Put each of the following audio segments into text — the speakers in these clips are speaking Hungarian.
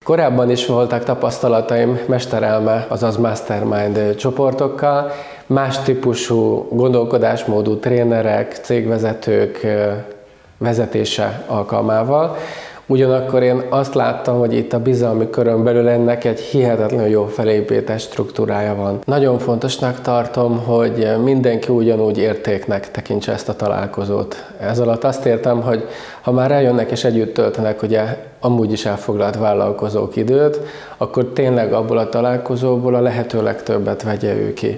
Korábban is voltak tapasztalataim mesterelme, azaz mastermind csoportokkal, más típusú gondolkodásmódú trénerek, cégvezetők vezetése alkalmával. Ugyanakkor én azt láttam, hogy itt a bizalmi körön belül ennek egy hihetetlenül jó felépített struktúrája van. Nagyon fontosnak tartom, hogy mindenki ugyanúgy értéknek tekintse ezt a találkozót. Ez alatt azt értem, hogy ha már eljönnek és együtt töltenek ugye amúgy is elfoglalt vállalkozók időt, akkor tényleg abból a találkozóból a lehető legtöbbet vegye ő ki.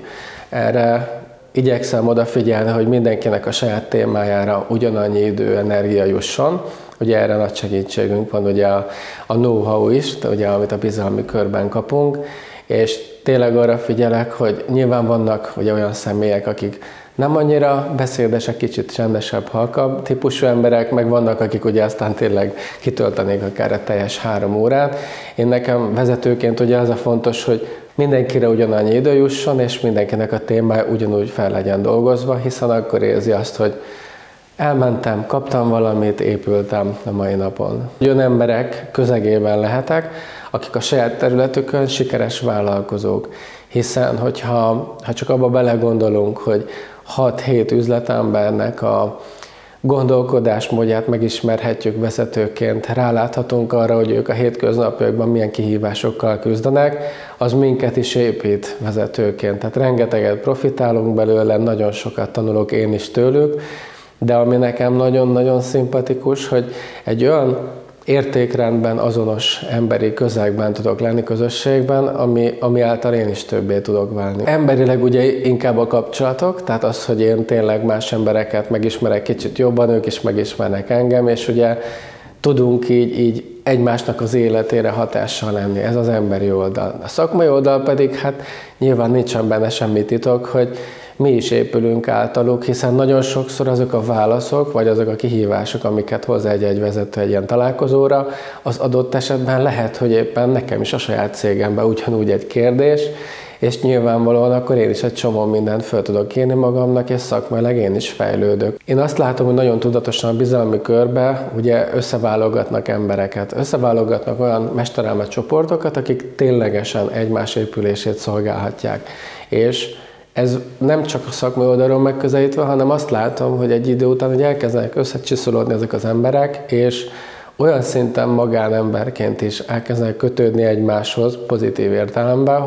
Erre igyekszem odafigyelni, hogy mindenkinek a saját témájára ugyanannyi idő, energia jusson. Ugye erre nagy segítségünk van ugye a know-how is, ugye, amit a bizalmi körben kapunk, és tényleg arra figyelek, hogy nyilván vannak ugye olyan személyek, akik nem annyira beszédesek, kicsit csendesebb, halkabb típusú emberek, meg vannak, akik ugye aztán tényleg kitöltenék akár a teljes 3 órát. Én nekem vezetőként ugye az a fontos, hogy mindenkire ugyanannyi idő jusson, és mindenkinek a témája ugyanúgy fel legyen dolgozva, hiszen akkor érzi azt, hogy elmentem, kaptam valamit, épültem a mai napon. Olyan emberek közegében lehetek, akik a saját területükön sikeres vállalkozók. Hiszen, hogyha csak abba belegondolunk, hogy 6-7 üzletembernek a gondolkodásmódját megismerhetjük vezetőként, ráláthatunk arra, hogy ők a hétköznapjukban milyen kihívásokkal küzdenek, az minket is épít vezetőként. Tehát rengeteget profitálunk belőle, nagyon sokat tanulok én is tőlük, de ami nekem nagyon-nagyon szimpatikus, hogy egy olyan értékrendben azonos emberi közegben tudok lenni, közösségben, ami által én is többé tudok válni. Emberileg ugye inkább a kapcsolatok, tehát az, hogy én tényleg más embereket megismerek kicsit jobban, ők is megismernek engem, és ugye tudunk így egymásnak az életére hatással lenni. Ez az emberi oldal. A szakmai oldal pedig hát nyilván nincsen benne semmi titok, hogy mi is épülünk általuk, hiszen nagyon sokszor azok a válaszok, vagy azok a kihívások, amiket hoz egy vezető egy ilyen találkozóra, az adott esetben lehet, hogy éppen nekem is a saját cégemben ugyanúgy egy kérdés, és nyilvánvalóan akkor én is egy csomó mindent föl tudok írni magamnak, és szakmailag én is fejlődök. Én azt látom, hogy nagyon tudatosan a bizalmi körbe ugye összeválogatnak embereket, összeválogatnak olyan mesterelme csoportokat, akik ténylegesen egymás épülését szolgálhatják. És ez nem csak a szakmai oldalról megközelítve, hanem azt látom, hogy egy idő után hogy elkezdenek összecsiszolódni ezek az emberek, és olyan szinten magánemberként is elkezdenek kötődni egymáshoz pozitív értelemben,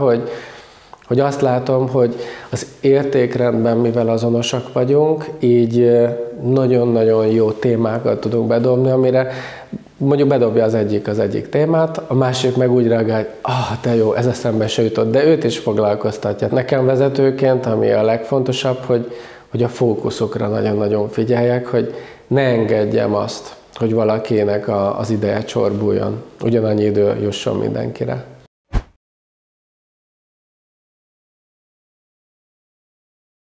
hogy azt látom, hogy az értékrendben, mivel azonosak vagyunk, így nagyon-nagyon jó témákat tudunk bedobni, amire mondjuk bedobja az egyik témát, a másik meg úgy reagál, hogy de jó, ez eszembe se jutott, de őt is foglalkoztatja. Nekem vezetőként, ami a legfontosabb, hogy a fókuszokra nagyon-nagyon figyeljek, hogy ne engedjem azt, hogy valakinek az ideje csorbuljon. Ugyanannyi idő jusson mindenkire.